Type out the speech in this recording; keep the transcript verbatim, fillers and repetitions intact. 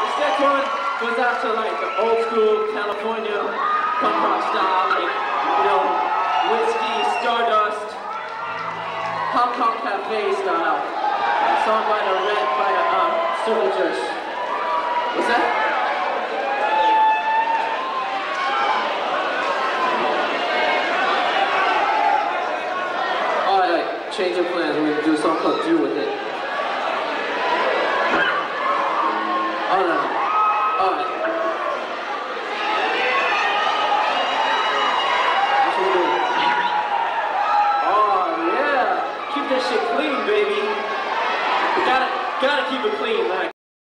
This next one goes out to like the old school California punk rock style, like, you know, whiskey, Stardust, Hong Kong Cafe style. A song by the Red, by the um, Soldiers. What's that? Alright, change of plans. We're gonna do a song called Deal With It.